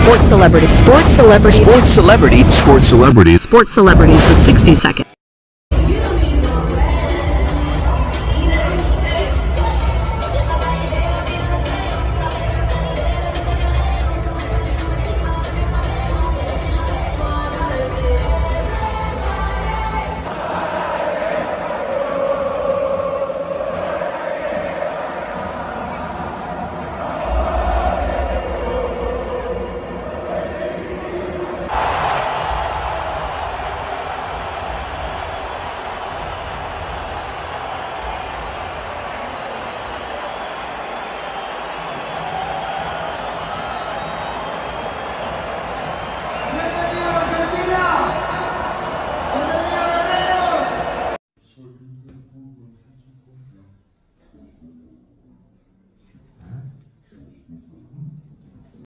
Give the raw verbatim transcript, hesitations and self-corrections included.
Sports celebrities. Sports celebrities. Sports celebrity. Sports celebrities. Sports celebrities with sixty seconds.